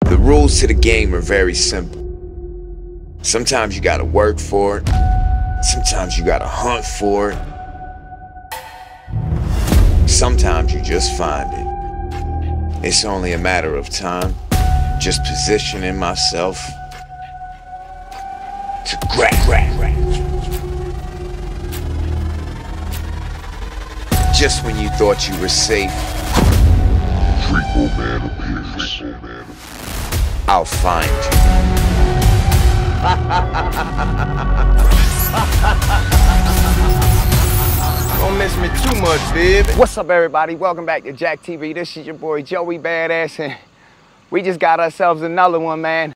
The rules to the game are very simple. Sometimes you gotta work for it. Sometimes you gotta hunt for it. Sometimes you just find it. It's only a matter of time. Just positioning myself to grab. Just when you thought you were safe, Repo man appears. I'll find you. Don't miss me too much, baby. What's up, everybody? Welcome back to Jack TV. This is your boy Joey Badass, and we just got ourselves another one, man.